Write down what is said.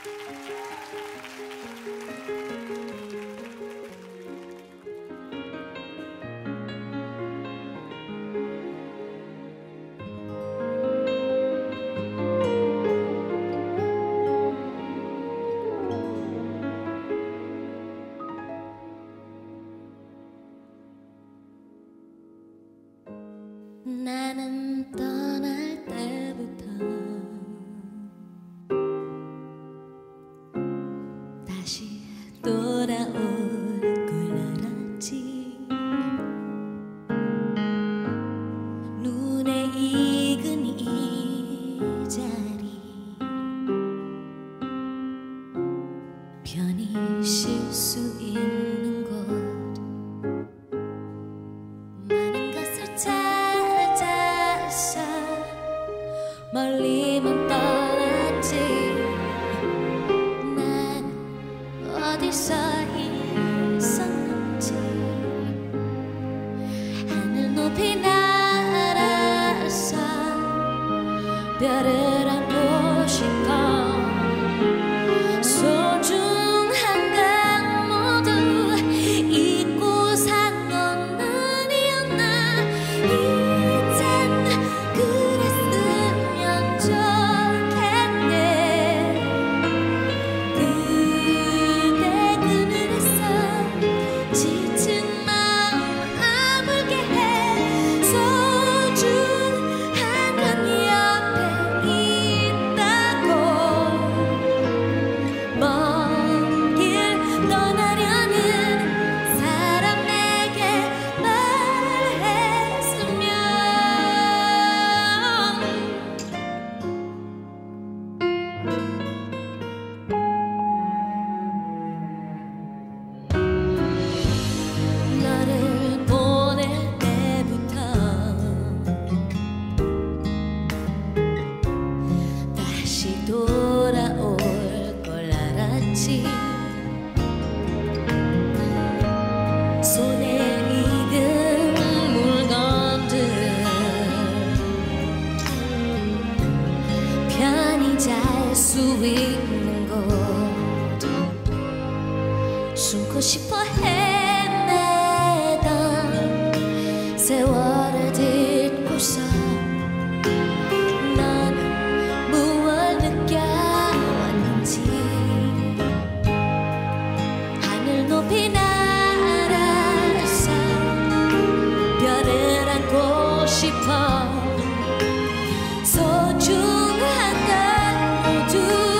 나는 떠날 때부터 다시 돌아올 걸 알았지. 눈에 익은 이 자리 편히 쉴 수 있는 곳, 많은 것을 찾아서 멀리만 떠났지. 난 어디서 있었는지 하늘 높이 날아서 별을 안고 싶어. 소중한 건 모두 잊고 산 건 아니었나. 이젠 그랬으면 좋겠네. 그대 그늘에서 지친 마음 아물게 해. 소중한 건 옆에 있다고. 먼 길 떠나려는 사람 내게 말했으면. 너를 보낼 때부터 다시 돌아올 걸 알았지. 손에 익은 물건들 편히 잘 수 있는 곳, 숨고 싶어 헤매던 세월을 딛고서 넌 무얼 느껴왔는지. 하늘 높이 날아서 별을 안고 싶어. 소중한 건 모두